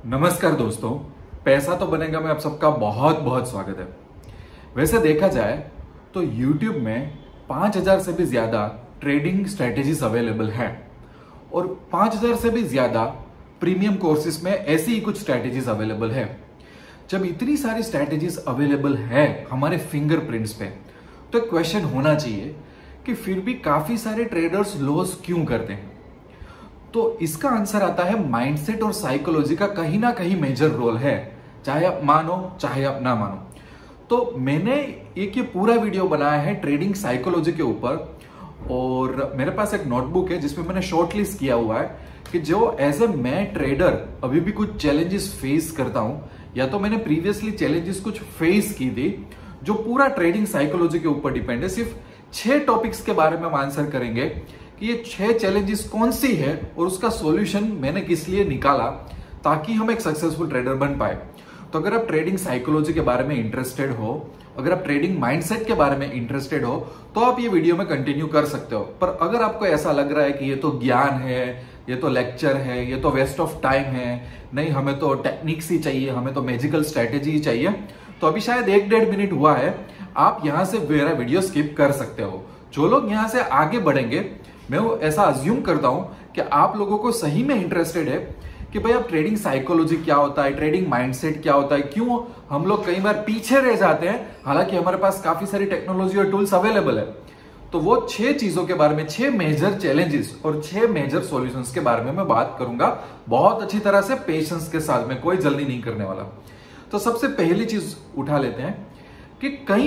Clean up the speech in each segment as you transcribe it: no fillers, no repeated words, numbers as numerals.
नमस्कार दोस्तों, पैसा तो बनेगा में आप सबका बहुत बहुत स्वागत है। वैसे देखा जाए तो YouTube में 5000 से भी ज्यादा ट्रेडिंग स्ट्रेटेजीज अवेलेबल है और 5000 से भी ज्यादा प्रीमियम कोर्सेज में ऐसी ही कुछ स्ट्रेटेजीज अवेलेबल है। जब इतनी सारी स्ट्रेटेजीज अवेलेबल है हमारे फिंगरप्रिंट्स पे, तो एक क्वेश्चन होना चाहिए कि फिर भी काफी सारे ट्रेडर्स लॉस क्यों करते हैं। तो इसका आंसर आता है माइंडसेट और साइकोलॉजी का कहीं ना कहीं मेजर रोल है, चाहे आप मानो चाहे आप ना मानो। तो मैंने एक ये पूरा वीडियो बनाया है ट्रेडिंग साइकोलॉजी के ऊपर और मेरे पास एक नोटबुक है जिसमें मैंने शॉर्ट लिस्ट किया हुआ है कि जो एज ए मैं ट्रेडर अभी भी कुछ चैलेंजेस फेस करता हूं या तो मैंने प्रीवियसली चैलेंजेस कुछ फेस की थी, जो पूरा ट्रेडिंग साइकोलॉजी के ऊपर डिपेंड है। सिर्फ 6 टॉपिक्स के बारे में हम आंसर करेंगे कि ये 6 चैलेंजेस कौन सी है और उसका सॉल्यूशन मैंने किस लिए निकाला ताकि हम एक सक्सेसफुल ट्रेडर बन पाए। तो अगर आप ट्रेडिंग साइकोलॉजी के बारे में इंटरेस्टेड हो, अगर आप ट्रेडिंग माइंडसेट के बारे में इंटरेस्टेड हो, तो आप ये वीडियो में कंटिन्यू कर सकते हो। पर अगर आपको ऐसा लग रहा है कि ये तो ज्ञान है, ये तो लेक्चर है, ये तो वेस्ट ऑफ टाइम है, नहीं हमें तो टेक्निक्स ही चाहिए, हमें तो मैजिकल स्ट्रेटेजी ही चाहिए, तो अभी शायद 1-1.5 मिनट हुआ है, आप यहां से मेरा वीडियो स्किप कर सकते हो। जो लोग यहां से आगे बढ़ेंगे, मैं ऐसा अज्यूम करता हूं कि आप लोगों को सही में इंटरेस्टेड है कि भाई अब ट्रेडिंग साइकोलॉजी क्या होता है, ट्रेडिंग माइंडसेट क्या होता है, क्यों हम लोग कई बार पीछे रह जाते हैं हालांकि हमारे पास काफी सारी टेक्नोलॉजी और टूल्स अवेलेबल है। तो वो 6 चीजों के बारे में, 6 मेजर चैलेंजेस और 6 मेजर सॉल्यूशंस के बारे में मैं बात करूंगा बहुत अच्छी तरह से, पेशेंस के साथ में, कोई जल्दी नहीं करने वाला। तो सबसे पहली चीज उठा लेते हैं कि कई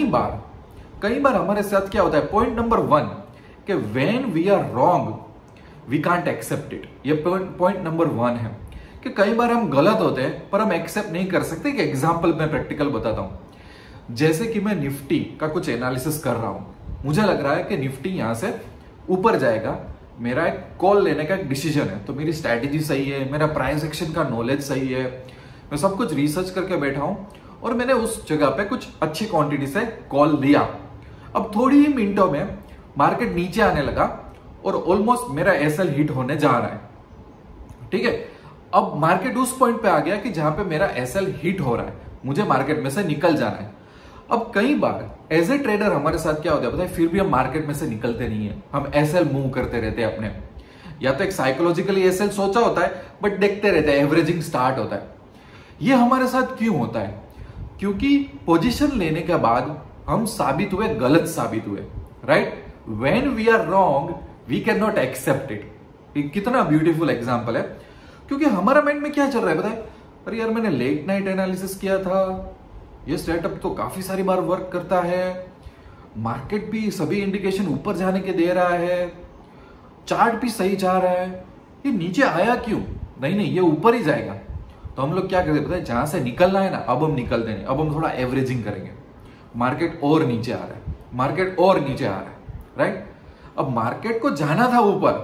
बार हमारे साथ क्या होता है। पॉइंट नंबर 1 कि when we are wrong we can't accept it. ये पॉइंट नंबर 1 है कि कई बार हम गलत होते हैं पर हम एक्सेप्ट नहीं कर सकते। कि एग्जांपल मैं प्रैक्टिकल बताता हूं। जैसे कि मैं निफ्टी का कुछ एनालिसिस कर रहा हूं, मुझे लग रहा है कि निफ्टी यहां से ऊपर जाएगा, मेरा एक कॉल लेने का एक डिसीजन है, तो मेरी स्ट्रैटेजी सही है, मेरा प्राइस एक्शन का नॉलेज सही है, मैं सब कुछ रिसर्च करके बैठा हूं और मैंने उस जगह पे कुछ अच्छी क्वांटिटी से कॉल लिया। अब थोड़ी ही मिनटों में मार्केट नीचे आने लगा और ऑलमोस्ट मेरा एसएल हिट होने जा रहा है। ठीक है, अब मार्केट उस पॉइंट पे आ गया कि जहां पे मेरा एसएल हिट हो रहा है, मुझे मार्केट में से निकल जाना है। अब कई बार एज ए ट्रेडर हमारे साथ क्या होता है पता है, फिर भी हम मार्केट में से निकलते नहीं है, हम एसएल मूव करते रहते हैं अपने, या तो एक साइकोलॉजिकली एसएल सोचा होता है बट देखते रहते हैं, एवरेजिंग स्टार्ट होता है। ये हमारे साथ क्यों होता है? क्योंकि पोजीशन लेने के बाद हम साबित हुए, गलत साबित हुए। Right, when we are wrong we cannot accept it। कितना ब्यूटीफुल एग्जांपल है, क्योंकि हमारा माइंड में क्या चल रहा है पता है, अरे यार मैंने लेट नाइट एनालिसिस किया था, ये सेटअप तो काफी सारी बार वर्क करता है, मार्केट भी सभी इंडिकेशन ऊपर जाने के दे रहा है, चार्ट भी सही जा रहा है, ये नीचे आया क्यों? नहीं ये ऊपर ही जाएगा। तो हम लोग क्या करते पता है, जहां से निकलना है ना, अब हम निकलते नहीं, अब हम थोड़ा एवरेजिंग करेंगे। मार्केट और नीचे आ रहा है, मार्केट और नीचे आ रहा है, राइट। अब मार्केट को जाना था ऊपर,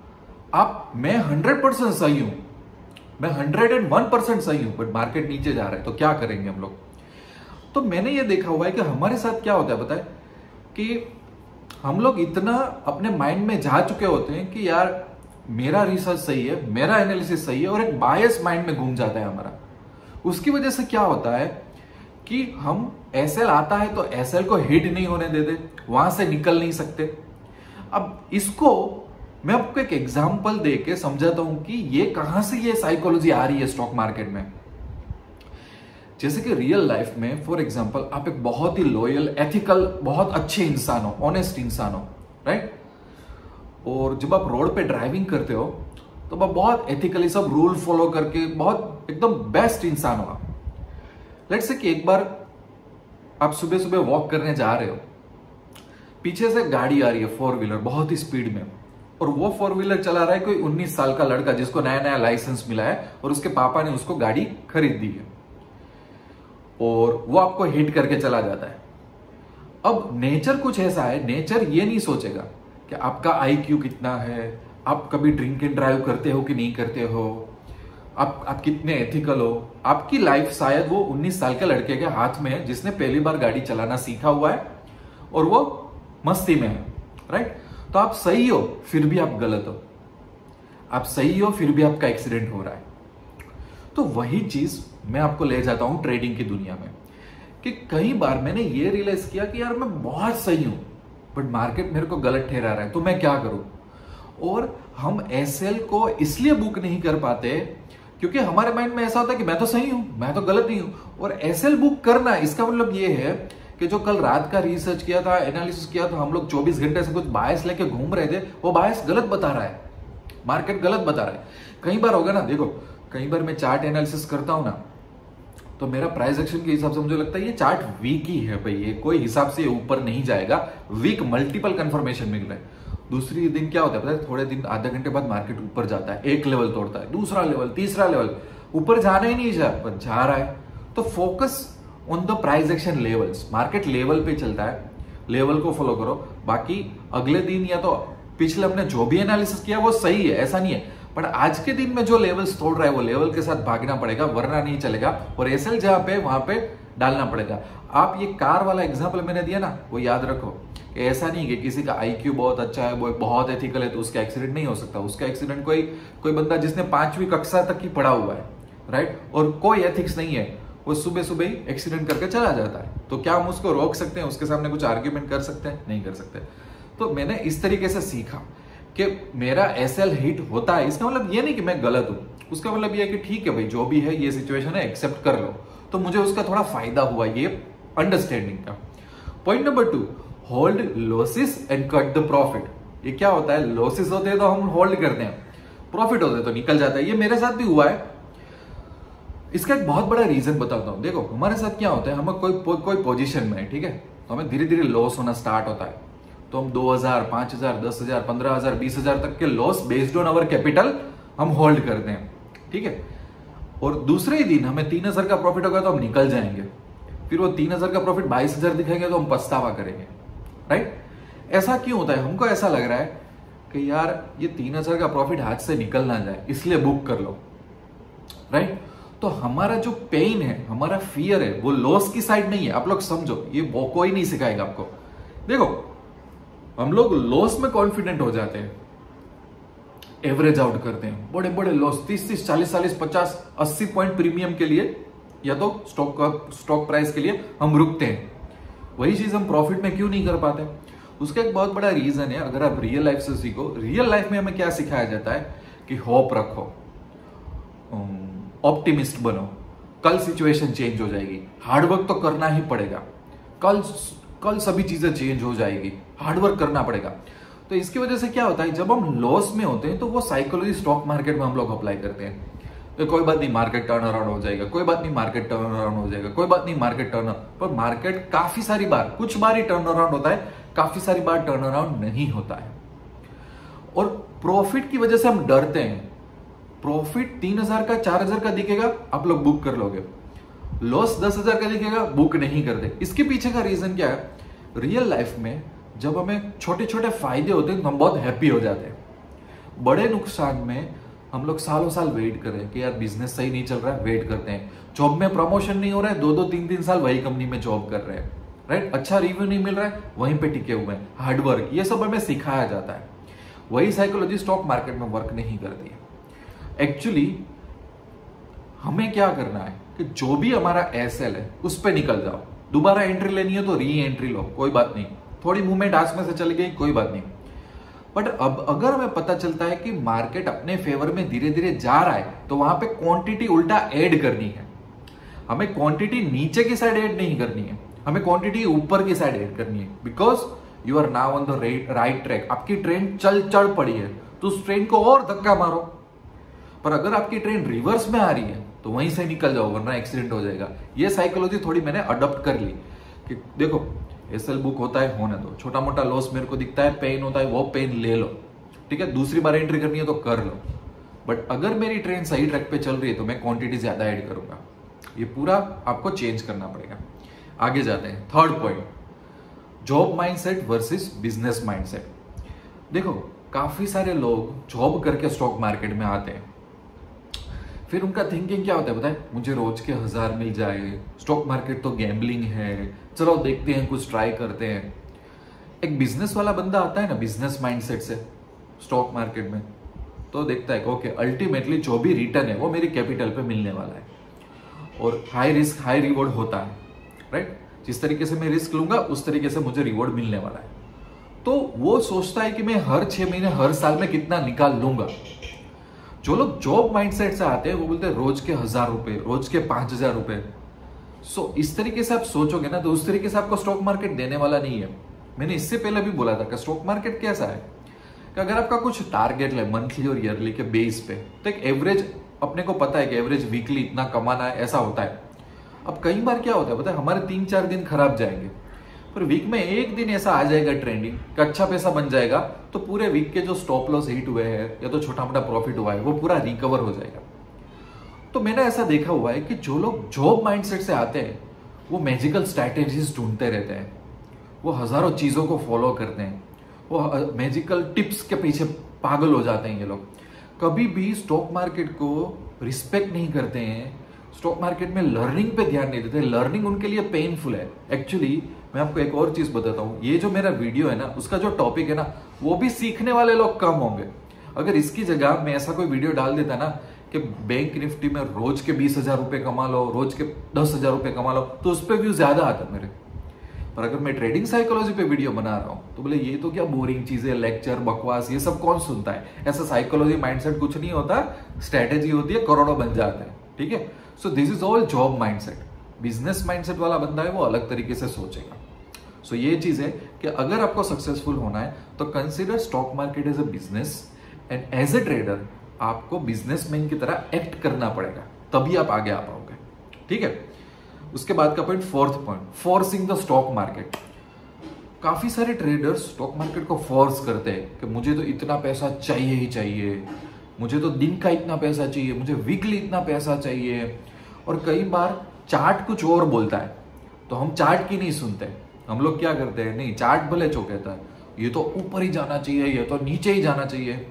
मैं 100% सही हूं, मैं 101% सही हूं, बट मार्केट नीचे जा रहा है, तो क्या करेंगे हम लोग? तो मैंने ये देखा हुआ है कि हमारे साथ क्या होता है पता है, कि हम लोग इतना अपने माइंड में जा चुके होते हैं कि यार मेरा रिसर्च सही है, मेरा एनालिसिस सही है, और एक बायस माइंड में घूम जाता है हमारा। उसकी वजह से क्या होता है कि हम एसएल आता है तो एसएल को हिट नहीं होने देते, वहां से निकल नहीं सकते। अब इसको मैं आपको एक एग्जांपल देके समझाता हूं कि ये कहां से ये साइकोलॉजी आ रही है स्टॉक मार्केट में। जैसे कि रियल लाइफ में फॉर एग्जांपल आप एक बहुत ही लॉयल, एथिकल, बहुत अच्छे इंसान हो, ऑनेस्ट इंसान हो, राइट। और जब आप रोड पे ड्राइविंग करते हो तो आप बहुत एथिकली सब रूल फॉलो करके बहुत एकदम बेस्ट इंसान हो। लेट्स से कि एक बार आप सुबह सुबह वॉक करने जा रहे हो, पीछे से गाड़ी आ रही है 4 व्हीलर बहुत ही स्पीड में, और वो 4 व्हीलर चला रहा है कोई 19 साल का लड़का जिसको नया नया लाइसेंस मिला है और उसके पापा ने उसको गाड़ी खरीद दी है, और वो आपको हिट करके चला जाता है। अब नेचर कुछ ऐसा है, नेचर ये नहीं सोचेगा कि आपका आईक्यू कितना है, आप कभी ड्रिंक एंड ड्राइव करते हो कि नहीं करते हो, आप कितने एथिकल हो। आपकी लाइफ शायद वो 19 साल के लड़के के हाथ में है जिसने पहली बार गाड़ी चलाना सीखा हुआ है और वो मस्ती में है, राइट। तो आप सही हो फिर भी आप गलत हो, आप सही हो फिर भी आपका एक्सीडेंट हो रहा है। तो वही चीज मैं आपको ले जाता हूं ट्रेडिंग की दुनिया में, कि कई बार मैंने ये रियलाइज किया कि यार मैं बहुत सही हूं बट मार्केट मेरे को गलत ठहरा रहा है, तो मैं क्या करूं। और हम एसएल को इसलिए बुक नहीं कर पाते क्योंकि हमारे माइंड में ऐसा होता है कि मैं तो सही हूं, मैं तो गलत नहीं हूं। और एसएल बुक करना इसका मतलब ये है कि जो कल रात का रिसर्च किया था, एनालिसिस किया था, हम लोग 24 घंटे से कुछ बायस लेके घूम रहे थे, वो बायस गलत बता रहा है, मार्केट गलत बता रहा है। कई बार होगा ना, देखो कई बार मैं चार्ट एनालिसिस करता हूं ना, तो मेरा प्राइस एक्शन के हिसाब से मुझे लगता है ये चार्ट वीक ही है भाई, ये कोई हिसाब से ऊपर नहीं जाएगा, वीक मल्टीपल कंफर्मेशन मिल रहा है। दूसरी दिन क्या होता है पता है, थोड़े दिन आधे घंटे बाद मार्केट ऊपर जाता है, एक लेवल तोड़ता है, दूसरा लेवल, तीसरा लेवल, ऊपर जाना ही नहीं पर जा रहा है। तो focus on the price action levels, market level पे चलता है, लेवल को फॉलो करो। बाकी अगले दिन या तो पिछले अपने जो भी एनालिसिस किया वो सही है, ऐसा नहीं है, पर आज के दिन में जो लेवल्स तोड़ रहा है वो लेवल के साथ भागना पड़ेगा, वरना नहीं चलेगा। और एसएल जहां पे वहां पे डालना पड़ेगा। आप ये कार वाला एग्जांपल मैंने दिया ना, वो याद रखो कि ऐसा नहीं कि किसी का आईक्यू बहुत अच्छा है, वो बहुत एथिकल है, तो उसका एक्सीडेंट नहीं हो सकता। उसका एक्सीडेंट कोई बंदा जिसने 5वीं कक्षा तक की पढ़ा हुआ है, राइट, और कोई एथिक्स नहीं है, वो सुबह सुबह ही एक्सीडेंट करके चला जाता है। तो क्या हम उसको रोक सकते हैं, उसके सामने कुछ आर्ग्यूमेंट कर सकते हैं? नहीं कर सकते। तो मैंने इस तरीके से सीखा कि मेरा एसएल हिट होता है, इसका मतलब ये नहीं कि मैं गलत हूं, उसका मतलब ये है कि ठीक है भाई, जो भी है ये सिचुएशन है, एक्सेप्ट कर लो। तो मुझे उसका थोड़ा फायदा हुआ ये अंडरस्टैंडिंग का। Point number 2, hold losses and cut the profit. ये क्या होता है, लॉसेस होते हैं तो हम होल्ड करते हैं, प्रॉफिट होते हैं तो निकल जाता है। ये मेरे साथ भी हुआ है। इसका एक बहुत बड़ा रीजन बताता हूं। देखो हमारे साथ क्या होता है, हम कोई पोजीशन में है, ठीक है, तो हमें धीरे धीरे लॉस होना स्टार्ट होता है, तो हम 2000, 5000, 10,000, 15,000, 20,000 तक के loss based on our capital हम होल्ड करते हैं, ठीक है। और दूसरे ही दिन हमें 3,000 का प्रॉफिट होगा तो हम निकल जाएंगे, फिर वो 3,000 का प्रॉफिट 22,000 दिखाएंगे तो हम पछतावा करेंगे, राइट। ऐसा क्यों होता है? हमको ऐसा लग रहा है कि यार ये 3,000 का प्रॉफिट हाथ से निकल ना जाए, इसलिए बुक कर लो, राइट। तो हमारा जो पेन है, हमारा फियर है, वो लॉस की साइड नहीं है। आप लोग समझो, ये कोई नहीं सिखाएगा आपको। देखो हम लोग लॉस में कॉन्फिडेंट हो जाते हैं, एवरेज आउट करते हैं, बड़े बड़े लॉस 30, 40, 50, 80 पॉइंट प्रीमियम के लिए या तो स्टॉक प्राइस के लिए हम रुकते हैं। वही चीज हम प्रॉफिट में क्यों नहीं कर पाते? उसका एक बहुत बड़ा रीजन है। अगर आप रियल लाइफ से सीखो, रियल लाइफ में हमें क्या सिखाया जाता है कि होप रखो, ऑप्टिमिस्ट बनो, कल सिचुएशन चेंज हो जाएगी, हार्डवर्क तो करना ही पड़ेगा, कल सभी चीजें चेंज हो जाएगी, हार्डवर्क करना पड़ेगा। तो इसकी वजह से क्या होता है, जब हम लॉस में होते हैं तो वो साइकोलॉजी स्टॉक मार्केट में हम लोग अप्लाई करते हैं। तो कोई बात नहीं, मार्केट टर्न अराउंड हो जाएगा, कोई बात नहीं, मार्केट टर्न अराउंड हो जाएगा, कोई बात नहीं, मार्केट टर्न। पर मार्केट काफी सारी बार, कुछ बार ही टर्न अराउंड होता है, काफी सारी बार टर्न अराउंड नहीं होता है। और प्रॉफिट की वजह से हम डरते हैं। प्रॉफिट 3,000 का, 4,000 का दिखेगा, आप लोग बुक कर लोगे। लॉस 10,000 का दिखेगा, बुक नहीं करते। इसके पीछे का रीजन क्या है? रियल लाइफ में जब हमें छोटे छोटे फायदे होते हैं तो हम बहुत हैप्पी हो जाते हैं। बड़े नुकसान में हम लोग सालों साल वेट कर रहे हैं कि यार बिजनेस सही नहीं चल रहा है, वेट करते हैं। जॉब में प्रमोशन नहीं हो रहा है, 2-2, 3-3 साल वही कंपनी में जॉब कर रहे हैं, राइट। अच्छा रिव्यू नहीं मिल रहा है, वहीं पे टिके हुए हैं। हार्डवर्क, ये सब हमें सिखाया जाता है। वही साइकोलॉजी स्टॉक मार्केट में वर्क नहीं करती है। एक्चुअली हमें क्या करना है कि जो भी हमारा एसएल है उस पर निकल जाओ। दोबारा एंट्री लेनी है तो री एंट्री लो, कोई बात नहीं। थोड़ी मूवमेंट आस में से चली गई, कोई बात नहीं। बट अब अगर हमें पता चलता है कि मार्केट अपने फेवर में धीरे धीरे जा रहा है, तो वहां पे क्वांटिटी उल्टा ऐड करनी है। हमें क्वांटिटी नीचे की साइड ऐड नहीं करनी है, हमें क्वांटिटी ऊपर की साइड ऐड करनी है। Because you are now on the right track. आपकी ट्रेन चढ़ पड़ी है तो उस ट्रेन को और धक्का मारो। पर अगर आपकी ट्रेन रिवर्स में आ रही है तो वहीं से निकल जाओ, वरना एक्सीडेंट हो जाएगा। ये साइकोलॉजी थोड़ी मैंने अडॉप्ट कर ली कि देखो एसएल बुक होता है, होने दो। छोटा मोटा लॉस मेरे को दिखता है, पेन होता है, वो पेन ले लो, ठीक है। दूसरी बार एंट्री करनी है तो कर लो। बट अगर मेरी ट्रेन सही ट्रैक पे चल रही है तो मैं क्वांटिटी ज्यादा ऐड करूंगा। ये पूरा आपको चेंज करना पड़ेगा। आगे जाते हैं, third point, job mindset versus business mindset. देखो काफी सारे लोग जॉब करके स्टॉक मार्केट में आते हैं, फिर उनका थिंकिंग क्या होता है पता है? मुझे रोज के 1000 मिल जाए, स्टॉक मार्केट तो गैम्बलिंग है, चलो देखते हैं, कुछ ट्राई करते हैं। एक बिजनेस वाला बंदा आता है ना बिजनेस माइंडसेट से स्टॉक मार्केट में, तो देखता है कि ओके अल्टीमेटली जो भी रिटर्न है वो मेरी कैपिटल पे मिलने वाला है और हाई रिस्क हाई रिवॉर्ड होता है, राइट। जिस तरीके से मैं रिस्क लूंगा उस तरीके से मुझे रिवॉर्ड मिलने वाला है। तो वो सोचता है कि मैं हर 6 महीने हर साल में कितना निकाल लूंगा। जो लोग जॉब माइंडसेट से आते हैं वो बोलते हैं रोज के 1000 रुपए, रोज के 5000 रुपए। सो इस तरीके से आप सोचोगे ना तो उस तरीके से आपको स्टॉक मार्केट देने वाला नहीं है। मैंने इससे पहले भी बोला था कि स्टॉक मार्केट कैसा है कि अगर आपका कुछ टारगेट है मंथली और ईयरली के बेस पे, तो एक एवरेज अपने को पता है कि एवरेज वीकली इतना कमाना है, ऐसा होता है। अब कई बार क्या होता है पता है, हमारे 3-4 दिन खराब जाएंगे, पर वीक में एक दिन ऐसा आ जाएगा ट्रेंडिंग का अच्छा पैसा बन जाएगा, तो पूरे वीक के जो स्टॉप लॉस हिट हुए हैं या तो छोटा मोटा प्रॉफिट हुआ है वो पूरा रिकवर हो जाएगा। तो मैंने ऐसा देखा हुआ है कि जो लोग जॉब माइंडसेट से आते हैं वो मैजिकल स्ट्रैटेजीज ढूंढते रहते हैं, वो हजारों चीजों को फॉलो करते हैं, वो मैजिकल टिप्स के पीछे पागल हो जाते हैं। ये लोग कभी भी स्टॉक मार्केट को रिस्पेक्ट नहीं करते हैं, स्टॉक मार्केट में लर्निंग पे ध्यान नहीं देते। लर्निंग उनके लिए पेनफुल है। एक्चुअली मैं आपको एक और चीज बताता हूँ, ये जो मेरा वीडियो है ना उसका जो टॉपिक है ना वो भी सीखने वाले लोग कम होंगे। अगर इसकी जगह मैं ऐसा कोई वीडियो डाल देता ना कि बैंक निफ्टी में रोज के 20,000 रुपए कमा लो, रोज के 10,000 रुपए कमा लो, तो उस पर व्यू ज्यादा आता मेरे। पर अगर मैं ट्रेडिंग साइकोलॉजी पे वीडियो बना रहा हूं तो बोले ये तो क्या बोरिंग चीजें, लेक्चर बकवास, ये सब कौन सुनता है। ऐसा साइकोलॉजी माइंडसेट कुछ नहीं होता, स्ट्रेटेजी होती है, करोड़ों बन जाते हैं। ठीक है, so this is all job mindset. Business mindset वाला बंदा है वो अलग तरीके से सोचेगा। सो ये चीज है कि अगर आपको सक्सेसफुल होना है तो consider stock market as a business and as a trader आपको बिजनेसमैन की तरह एक्ट करना पड़ेगा, तभी आप आगे आ पाओगे। ठीक है, उसके बाद का point, fourth point, forcing the stock market. काफी सारे ट्रेडर्स स्टॉक मार्केट को फोर्स करते हैं कि मुझे तो इतना पैसा चाहिए ही चाहिए, मुझे तो दिन का इतना पैसा चाहिए, मुझे वीकली इतना पैसा चाहिए। और कई बार चार्ट कुछ और बोलता है तो हम चार्ट की नहीं सुनते। हम लोग क्या करते हैं, नहीं चार्ट भले जो कहता है ये तो ऊपर ही जाना चाहिए, ये तो नीचे ही जाना चाहिए।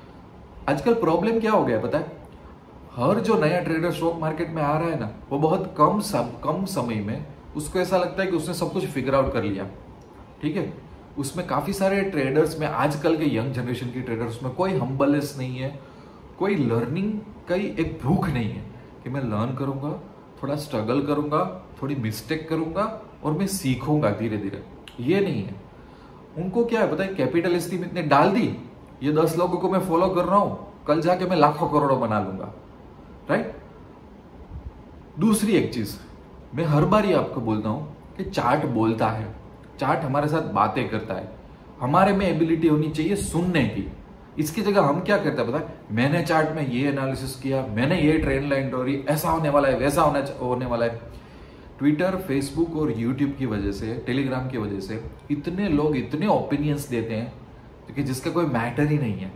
आजकल प्रॉब्लम क्या हो गया पता है, हर जो नया ट्रेडर स्टॉक मार्केट में आ रहा है ना वो बहुत कम समय में उसको ऐसा लगता है कि उसने सब कुछ फिगर आउट कर लिया। ठीक है, उसमें काफी सारे ट्रेडर्स में, आजकल के यंग जनरेशन के ट्रेडर्स में कोई हम्बलनेस नहीं है, कोई लर्निंग का एक भूख नहीं है कि मैं लर्न करूंगा, थोड़ा स्ट्रगल करूंगा, थोड़ी मिस्टेक करूंगा और मैं सीखूंगा धीरे धीरे। ये नहीं है उनको। क्या है पता है, कैपिटल स्कीम इतने डाल दी, ये 10 लोगों को मैं फॉलो कर रहा हूं, कल जाके मैं लाखों करोड़ों बना लूंगा, राइट। दूसरी एक चीज मैं हर बार ये आपको बोलता हूं कि चार्ट बोलता है, चार्ट हमारे साथ बातें करता है, हमारे में एबिलिटी होनी चाहिए सुनने की। इसकी जगह हम क्या करते हैं पता है, मैंने चार्ट में ये एनालिसिस किया, मैंने ये ट्रेंड लाइन ड्रॉ, ऐसा होने वाला है, वैसा होने वाला है। ट्विटर, फेसबुक और यूट्यूब की वजह से, टेलीग्राम की वजह से इतने लोग इतने ओपिनियंस देते हैं क्योंकि जिसका कोई मैटर ही नहीं है।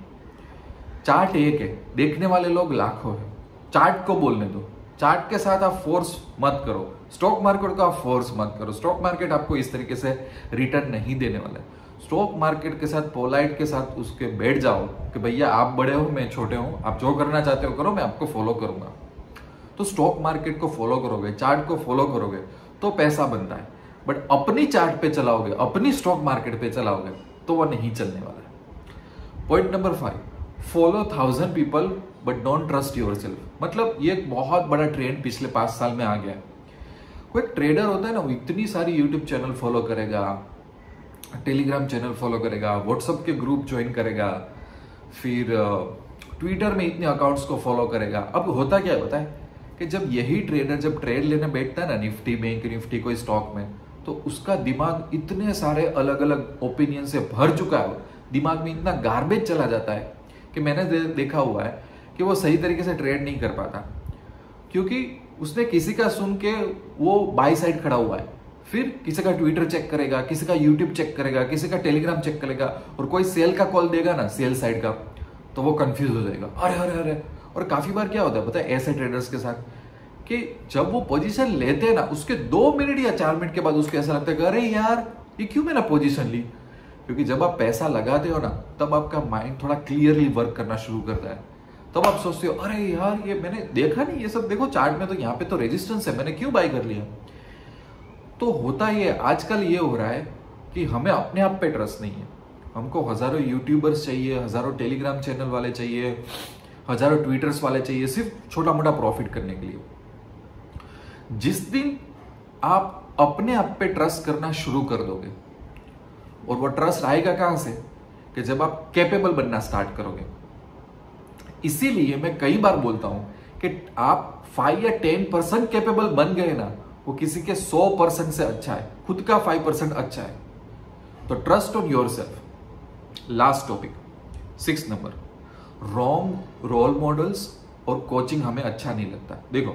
चार्ट एक है, देखने वाले लोग लाखों हैं। चार्ट को बोलने दो, चार्ट के साथ आप फोर्स मत करो, स्टॉक मार्केट को आप फोर्स मत करो। स्टॉक मार्केट आपको इस तरीके से रिटर्न नहीं देने वाला है। स्टॉक मार्केट के साथ पोलाइट के साथ उसके बैठ जाओ कि भैया आप बड़े हो, मैं छोटे हूं, आप जो करना चाहते हो करो, मैं आपको फॉलो करूंगा। तो स्टॉक मार्केट को फॉलो करोगे, चार्ट को फॉलो करोगे तो पैसा बनता है। बट अपनी चार्ट पे चलाओगे, अपनी स्टॉक मार्केट पे चलाओगे तो वह नहीं चलने वाला है। Point number 5, follow 1000 people but don't trust yourself. मतलब ये एक बहुत बड़ा ट्रेंड पिछले 5 साल में आ गया है। कोई ट्रेडर होता है ना, वो इतनी सारी यूट्यूब चैनल फॉलो करेगा, टेलीग्राम चैनल फॉलो करेगा, व्हाट्सएप के ग्रुप ज्वाइन करेगा, फिर ट्विटर में इतने अकाउंट्स को फॉलो करेगा। अब होता क्या है पता है कि जब यही ट्रेडर जब ट्रेड लेने बैठता है ना निफ्टी, बैंक निफ्टी कोई स्टॉक में, तो उसका दिमाग इतने सारे अलग अलग ओपिनियन से भर चुका है, दिमाग में इतना गार्बेज चला जाता है कि मैंने देखा हुआ है कि वो सही तरीके से ट्रेड नहीं कर पाता, क्योंकि उसने किसी का सुन के वो बाई साइड खड़ा हुआ है, फिर किसी का ट्विटर चेक करेगा, किसी का यूट्यूब चेक करेगा, किसी का टेलीग्राम चेक करेगा, और कोई सेल का कॉल देगा ना सेल साइड का, तो वो कंफ्यूज हो जाएगा, अरे अरे अरे। और काफी बार क्या होता है पता है ऐसे ट्रेडर्स के साथ कि जब वो पोजीशन लेते हैं ना उसके 2 मिनट या 4 मिनट के बाद उसको ऐसा लगता है कि अरे यार ये क्यों मैंने पोजीशन ली। क्योंकि जब आप पैसा लगाते हो ना तब आपका माइंड थोड़ा क्लियरली वर्क करना शुरू करता है। तब आप सोचते हो अरे यार ये मैंने देखा नहीं, ये सब देखो चार्ट में तो यहाँ पे तो रेजिस्टेंस है, मैंने क्यों बाय कर लिया। तो होता ये आजकल ये हो रहा है कि हमें अपने आप पे ट्रस्ट नहीं है, हमको हजारों यूट्यूबर्स चाहिए, हजारों टेलीग्राम चैनल वाले चाहिए, हजारों ट्विटर्स वाले चाहिए, सिर्फ छोटा मोटा प्रॉफिट करने के लिए। जिस दिन आप अपने आप पे ट्रस्ट करना शुरू कर दोगे, और वो ट्रस्ट आएगा कहां से, कि जब आप कैपेबल बनना स्टार्ट करोगे। इसीलिए मैं कई बार बोलता हूं कि आप 5 या 10% कैपेबल बन गए ना, वो किसी के 100% से अच्छा है, खुद का 5% अच्छा है। तो trust on yourself. Last topic 6 number, wrong role models और कोचिंग हमें अच्छा नहीं लगता। देखो,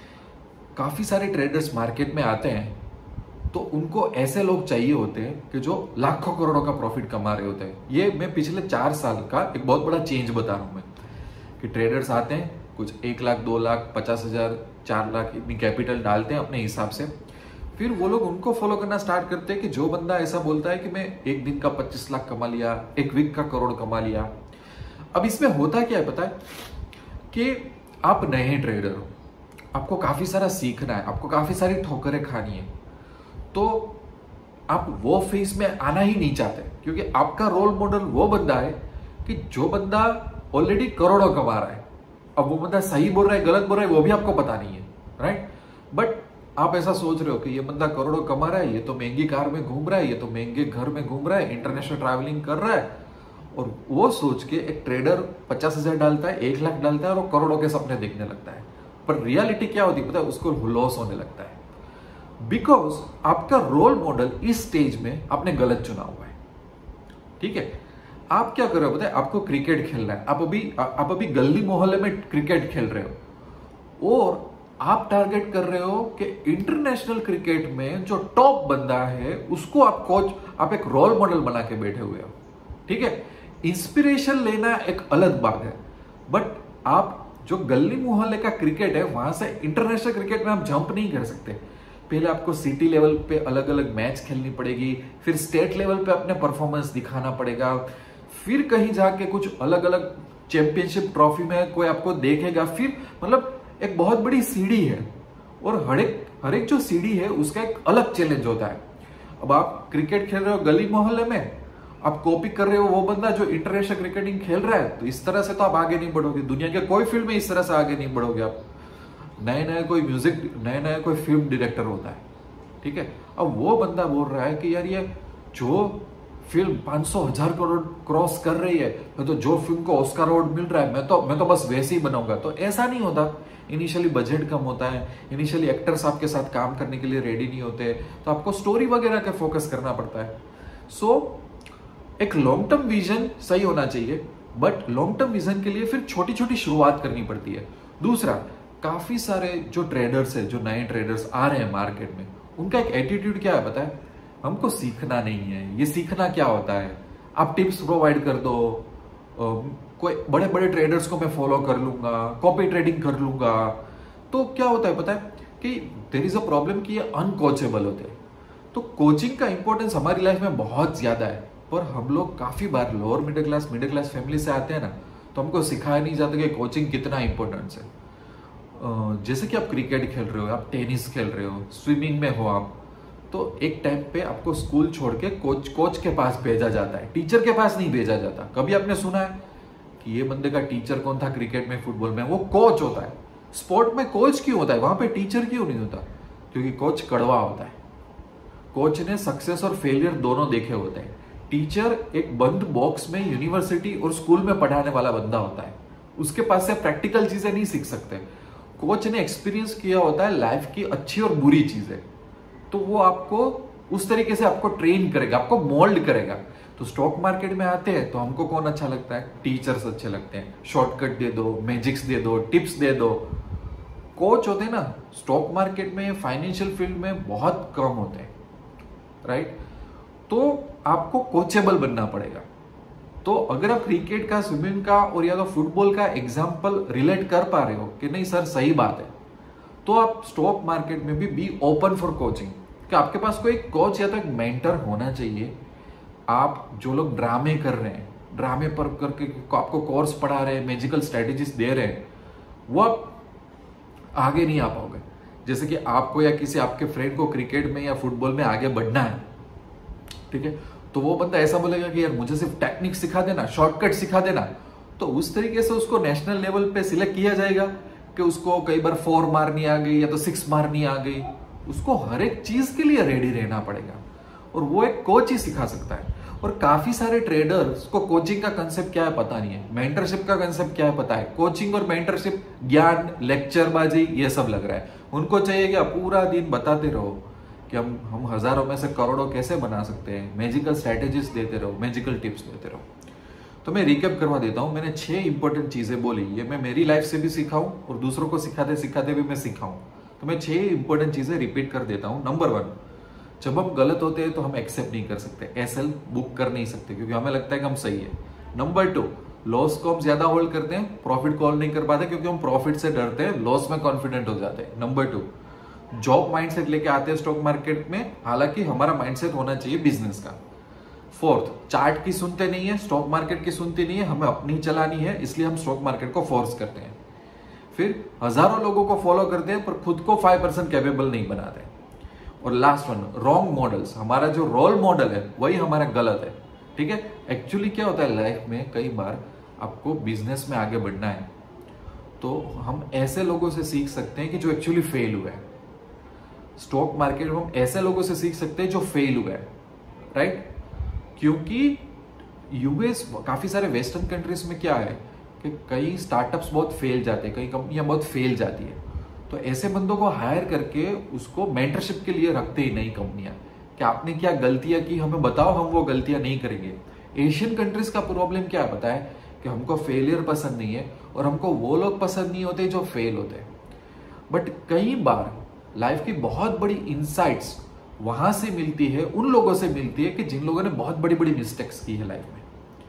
काफी सारे ट्रेडर्स मार्केट में आते हैं तो उनको ऐसे लोग चाहिए होते हैं कि जो लाखों करोड़ों का प्रॉफिट कमा रहे होते हैं। ये मैं पिछले 4 साल का एक बहुत बड़ा चेंज बता रहा हूं मैं, कि ट्रेडर्स आते हैं, कुछ 1 लाख, 2 लाख, 50,000, 4 लाख इतनी कैपिटल डालते हैं अपने हिसाब से। फिर वो लोग उनको फॉलो करना स्टार्ट करते हैं कि जो बंदा ऐसा बोलता है कि मैं एक दिन का 25 लाख कमा लिया, एक वीक का करोड़ कमा लिया। अब इसमें होता क्या है पता है, कि आप नए ट्रेडर हो, आपको काफी सारा सीखना है, आपको काफी सारी ठोकरें खानी है, तो आप वो फेज में आना ही नहीं चाहते, क्योंकि आपका रोल मॉडल वो बंदा है कि जो बंदा ऑलरेडी करोड़ों कमा रहा है। अब वो बंदा सही बोल रहा है, गलत बोल रहा है, वो भी आपको पता नहीं है, राइट। बट आप ऐसा सोच रहे हो कि ये बंदा करोड़ों कमा रहा है, ये तो महंगी कार में घूम रहा है, ये तो महंगे घर में घूम रहा है, इंटरनेशनल ट्रैवलिंग कर रहा है, और वो सोच के एक ट्रेडर 50,000 डालता है, 1 लाख डालता है और वो करोड़ों के सपने देखने लगता है। पर रियलिटी क्या होती है पता है, उसको लॉस होने लगता है, बिकॉज आपका रोल मॉडल इस स्टेज में आपने गलत चुना हुआ है। ठीक है, आप क्या कर रहे हो पता है, आपको क्रिकेट खेलना है, आप अभी गली मोहल्ले में क्रिकेट खेल रहे हो, और आप टारगेट कर रहे हो कि इंटरनेशनल क्रिकेट में जो टॉप बंदा है उसको आप कोच, आप एक रोल मॉडल बना के बैठे हुए हो। ठीक है, इंस्पिरेशन लेना एक अलग बात है, बट आप जो गली मोहल्ले का क्रिकेट है वहां से इंटरनेशनल क्रिकेट में आप जंप नहीं कर सकते। पहले आपको सिटी लेवल पे अलग अलग मैच खेलनी पड़ेगी, फिर स्टेट लेवल पे अपने परफॉर्मेंस दिखाना पड़ेगा, फिर कहीं जाके कुछ अलग अलग चैंपियनशिप ट्रॉफी में कोई आपको देखेगा, फिर मतलब एक बहुत बड़ी सीढ़ी है, और हर एक जो सीढ़ी है उसका एक अलग चैलेंज होता है। अब आप क्रिकेट खेल रहे हो गली मोहल्ले में, आप कॉपी कर रहे हो वो बंदा जो इंटरनेशनल क्रिकेटिंग खेल रहा है, तो इस तरह से तो आप आगे नहीं बढ़ोगे, दुनिया के कोई फील्ड में इस तरह से आगे नहीं बढ़ोगे आप। नए नए कोई फिल्म डायरेक्टर होता है, ठीक है, अब वो बंदा बोल रहा है कि यार ये जो फिल्म 500,000 करोड़ क्रॉस कर रही है, तो जो फिल्म को ऑस्कर अवार्ड मिल रहा है, मैं तो बस वैसे ही बनाऊंगा। तो ऐसा नहीं होता। इनिशियली बजट कम होता है, इनिशियली एक्टर्स आपके साथ काम करने के लिए रेडी नहीं होते, तो आपको स्टोरी वगैरह का फोकस करना पड़ता है। सो एक लॉन्ग टर्म विजन सही होना चाहिए, बट लॉन्ग टर्म विजन के लिए फिर छोटी छोटी शुरुआत करनी पड़ती है। दूसरा, काफी सारे जो ट्रेडर्स है, जो नए ट्रेडर्स आ रहे हैं मार्केट में, उनका एक एटीट्यूड क्या है पता है, हमको सीखना नहीं है। ये सीखना क्या होता है, आप टिप्स प्रोवाइड कर दो, कोई बड़े बड़े ट्रेडर्स को मैं फॉलो कर लूंगा, कॉपी ट्रेडिंग कर लूंगा। तो क्या होता है पता है कि देयर इज अ प्रॉब्लम कि ये अनकोचेबल होते हैं। तो कोचिंग का इंपॉर्टेंस हमारी लाइफ में बहुत ज्यादा है, पर हम लोग काफी बार लोअर मिडिल क्लास फैमिली से आते हैं ना, तो हमको सिखाया नहीं जाता कि कोचिंग कितना इंपॉर्टेंस है। जैसे कि आप क्रिकेट खेल रहे हो, आप टेनिस खेल रहे हो, स्विमिंग में हो आप, तो एक टाइम पे आपको स्कूल छोड़ के कोच के पास भेजा जाता है, टीचर के पास नहीं भेजा जाता। कभी आपने सुना है कि ये बंदे का टीचर कौन था क्रिकेट में, फुटबॉल में? वो कोच होता है। स्पोर्ट में कोच क्यों होता है, वहां पे टीचर क्यों नहीं होता? क्योंकि कोच कड़वा होता है। कोच ने सक्सेस और फेलियर दोनों देखे होते हैं। टीचर एक बंद बॉक्स में यूनिवर्सिटी और स्कूल में पढ़ाने वाला बंदा होता है, उसके पास से प्रैक्टिकल चीजें नहीं सीख सकते। कोच ने एक्सपीरियंस किया होता है लाइफ की अच्छी और बुरी चीजें, तो वो आपको उस तरीके से आपको ट्रेन करेगा, आपको मोल्ड करेगा। तो स्टॉक मार्केट में आते हैं तो हमको कौन अच्छा लगता है? टीचर्स अच्छे लगते हैं। शॉर्टकट दे दो, मैजिक्स दे दो, टिप्स दे दो। कोच होते हैं ना, स्टॉक मार्केट में, फाइनेंशियल फील्ड में बहुत कम होते हैं, राइट। तो आपको कोचेबल बनना पड़ेगा। तो अगर आप क्रिकेट का, स्विमिंग का और या तो फुटबॉल का एग्जाम्पल रिलेट कर पा रहे हो कि नहीं सर सही बात है, तो आप स्टॉक मार्केट में भी बी ओपन फॉर कोचिंग, कि आपके पास कोई कोच या तो एक मेंटर होना चाहिए। आप जो लोग ड्रामे कर रहे हैं, ड्रामे पर करके आपको कोर्स पढ़ा रहे हैं, मैजिकल स्ट्रेटेजीज दे रहे हैं, वो आप आगे नहीं आ पाओगे। जैसे कि आपको या किसी आपके फ्रेंड को क्रिकेट में या फुटबॉल में आगे बढ़ना है, ठीक है, तो वो बंदा ऐसा बोलेगा कि यार मुझे सिर्फ टेक्निक सिखा देना, शॉर्टकट सिखा देना, तो उस तरीके से उसको नेशनल लेवल पे सिलेक्ट किया जाएगा कि उसको कई बार 4 मारनी आ गई या तो 6 मारनी आ गई। उसको हर एक चीज के लिए रेडी रहना पड़ेगा और वो एक कोच ही सिखा सकता है। और काफी सारे ट्रेडर्स को कोचिंग का कंसेप्ट क्या है पता नहीं है, मेंटरशिप का कंसेप्ट क्या है पता है। कोचिंग और मेंटरशिप ज्ञान, लेक्चरबाजी ये सब लग रहा है। उनको चाहिए कि आप पूरा दिन बताते रहो कि हम हजारों में से करोड़ों कैसे बना सकते हैं, मैजिकल स्ट्रेटेजीज देते रहो, मैजिकल टिप्स देते रहो। तो मैं रिकैप करवा देता हूं। मैंने 6 इंपॉर्टेंट चीजें बोली, ये मैं मेरी लाइफ से भी सीखा हूं और दूसरों को सिखाते सिखाते भी मैं सीखा हूं। तो मैं 6 इंपॉर्टेंट चीजें रिपीट कर देता हूं। नंबर 1, जब हम गलत होते हैं तो हम एक्सेप्ट नहीं कर सकते, एसएल बुक कर नहीं सकते क्योंकि हमें लगता है कि हम सही है। नंबर 2, लॉस को हम ज्यादा होल्ड करते हैं, प्रॉफिट कॉल नहीं कर पाते क्योंकि हम प्रॉफिट से डरते हैं, लॉस में कॉन्फिडेंट हो जाते हैं। नंबर 2, जॉब माइंडसेट लेके आते हैं स्टॉक मार्केट में, हालांकि हमारा माइंडसेट होना चाहिए बिजनेस का। 4th, चार्ट की सुनते नहीं है, स्टॉक मार्केट की सुनती नहीं है, हमें अपनी चलानी है, इसलिए हम स्टॉक मार्केट को फोर्स करते हैं। फिर हजारों लोगों को फॉलो करते हैं पर खुद को 5% कैपेबल नहीं बनाते। और लास्ट वन, रॉन्ग मॉडल्स, हमारा जो रोल मॉडल है वही हमारा गलत है। ठीक है, एक्चुअली क्या होता है लाइफ में, कई बार आपको बिजनेस में आगे बढ़ना है तो हम ऐसे लोगों से सीख सकते हैं कि जो एक्चुअली फेल हुए हैं। स्टॉक मार्केट में हम ऐसे लोगों से सीख सकते हैं जो फेल हुए हैं, राइट? क्योंकि यूएस, काफी सारे वेस्टर्न कंट्रीज में क्या है कि कई स्टार्टअप्स बहुत फेल जाते हैं, कई कंपनियां बहुत फेल जाती है, तो ऐसे बंदों को हायर करके उसको मेंटरशिप के लिए रखते ही नहीं कंपनियां कि आपने क्या गलतियां की हमें बताओ, हम वो गलतियां नहीं करेंगे। एशियन कंट्रीज का प्रॉब्लम क्या है पता है कि हमको फेलियर पसंद नहीं है और हमको वो लोग पसंद नहीं होते जो फेल होते हैं। बट कई बार लाइफ की बहुत बड़ी इंसाइट्स वहां से मिलती है, उन लोगों से मिलती है कि जिन लोगों ने बहुत बड़ी बड़ी मिस्टेक्स की है लाइफ में,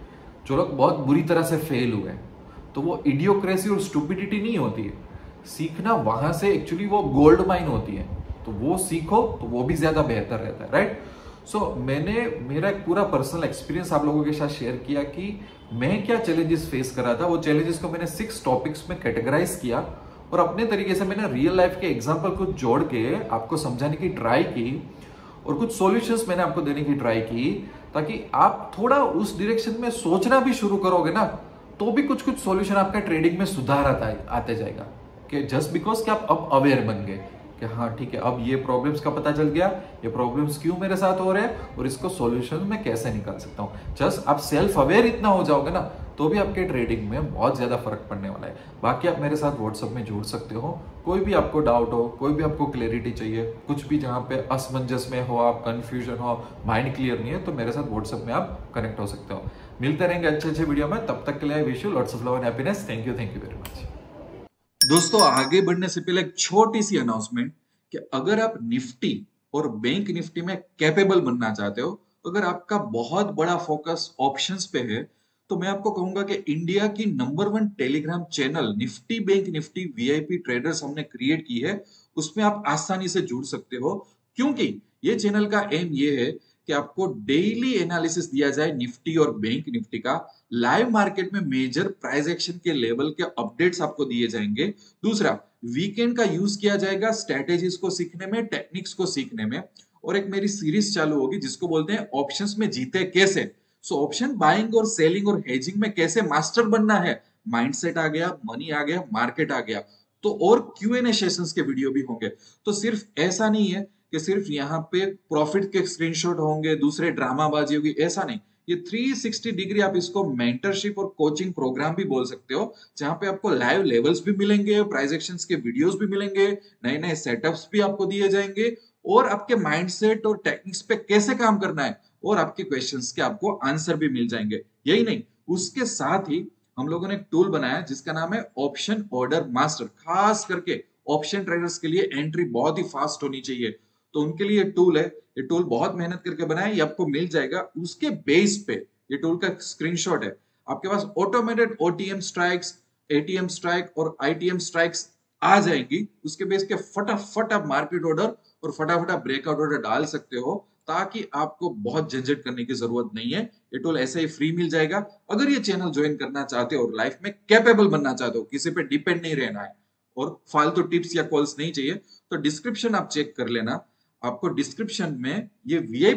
जो लोग बहुत बुरी तरह से फेल हुए हैं। तो वो इडियोक्रेसी और स्टूपिडिटी नहीं होती है, सीखना वहां से एक्चुअली वो गोल्ड माइन होती है। तो वो सीखो तो वो भी ज्यादा बेहतर रहता है, राइट? सो मैंने मेरा एक पूरा पर्सनल एक्सपीरियंस आप लोगों के साथ शेयर किया कि मैं क्या चैलेंजेस फेस कर रहा था। वो चैलेंजेस को मैंने 6 टॉपिक्स में कैटेगराइज किया और अपने तरीके से मैंने रियल लाइफ के एग्जाम्पल को जोड़ के आपको समझाने की ट्राई की और कुछ सॉल्यूशंस मैंने आपको देने की ट्राई की, ताकि आप थोड़ा उस डायरेक्शन में सोचना भी शुरू करोगे ना, तो भी कुछ कुछ सॉल्यूशन आपका ट्रेडिंग में सुधार आते जाएगा। कि जस्ट बिकॉज कि आप अब अवेयर बन गए कि हाँ ठीक है, अब ये प्रॉब्लम्स का पता चल गया, ये प्रॉब्लम्स क्यों मेरे साथ हो रहे हैं और इसको सॉल्यूशन में कैसे निकाल सकता हूँ। जस्ट आप सेल्फ अवेयर इतना हो जाओगे ना, तो भी आपके ट्रेडिंग में बहुत ज्यादा फर्क पड़ने वाला है। बाकी आप मेरे साथ व्हाट्सएप में जुड़ सकते हो, कोई भी आपको डाउट हो, कोई भी आपको क्लैरिटी चाहिए, कुछ भी जहाँ पे असमंजस में हो, आप कंफ्यूजन हो, माइंड क्लियर नहीं है, तो मेरे साथ व्हाट्सएप में आप कनेक्ट हो सकते हो। मिलते रहेंगे अच्छे अच्छे वीडियो में, तब तक के लिए wish you lots of love and happiness. Thank you very much. दोस्तों, आगे बढ़ने से पहले एक छोटी सी अनाउंसमेंट कि अगर आप निफ्टी और बैंक निफ्टी में कैपेबल बनना चाहते हो, अगर आपका बहुत बड़ा फोकस ऑप्शंस पे है, तो मैं आपको कहूंगा कि इंडिया की number 1 Telegram channel Nifty bank Nifty VIP traders हमने क्रिएट की है, उसमें आप आसानी से जुड़ सकते हो। क्योंकि ये चैनल का एम ये है कि आपको डेली एनालिसिस दिया जाए निफ्टी और बैंक निफ्टी का, लाइव मार्केट में मेजर प्राइस एक्शन के लेवल के अपडेट्स आपको दिए जाएंगे। दूसरा, वीकेंड का यूज किया जाएगा स्ट्रेटेजीज को सीखने में, टेक्निक्स को सीखने में। और एक मेरी सीरीज चालू होगी जिसको बोलते हैं ऑप्शंस में जीते कैसे। सो ऑप्शन बाइंग और सेलिंग और हेजिंग में कैसे मास्टर बनना है, माइंडसेट आ गया, मनी आ गया, मार्केट आ गया। तो और क्यूएनए सेशंस के वीडियो भी होंगे। तो सिर्फ ऐसा नहीं है कि सिर्फ यहाँ पे प्रॉफिट के स्क्रीनशॉट होंगे, दूसरे ड्रामाबाजी होगी, ऐसा नहीं। ये 360 डिग्री आप इसको मेंटरशिप और कोचिंग प्रोग्राम भी बोल सकते हो, जहां पे आपको लाइव लेवल्स भी मिलेंगे, प्राइस एक्शंस के वीडियोस भी मिलेंगे, नए नए सेटअप्स भी आपको दिए जाएंगे, और आपके माइंडसेट और टेक्निक्स पे कैसे काम करना है और आपके क्वेश्चंस के आपको आंसर भी मिल जाएंगे। यही नहीं, उसके साथ ही हम लोगों ने एक टूल बनाया जिसका नाम है ऑप्शन ऑर्डर मास्टर। खास करके ऑप्शन ट्रेडर्स के लिए एंट्री बहुत ही फास्ट होनी चाहिए, तो उनके लिए टूल है। ये टूल बहुत मेहनत करके बनाया, ये आपको मिल जाएगा। उसके बेस पे ये टूल का स्क्रीनशॉट है, आपके पास automated OTM strikes, ATM strike और आईटीएम स्ट्राइक्स आ जाएंगी। उसके बेस के फटाफट आप मार्केट ऑर्डर और फटाफट आप ब्रेकआउट ऑर्डर डाल सकते हो, ताकि आपको बहुत झंझट करने की जरूरत नहीं है। ये टूल ऐसे ही फ्री मिल जाएगा। अगर ये चैनल ज्वाइन करना चाहते हो और लाइफ में कैपेबल बनना चाहते हो, किसी पे डिपेंड नहीं रहना है और फालतू टिप्स या कॉल्स नहीं चाहिए, तो डिस्क्रिप्शन आप चेक कर लेना। आपको डिस्क्रिप्शन में ये वीआईपी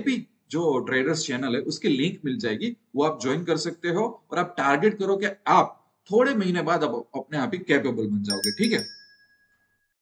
जो ट्रेडर्स चैनल है उसकी लिंक मिल जाएगी, वो आप ज्वाइन कर सकते हो और आप टारगेट करो कि आप थोड़े महीने बाद आप अपने आप ही कैपेबल बन जाओगे। ठीक है।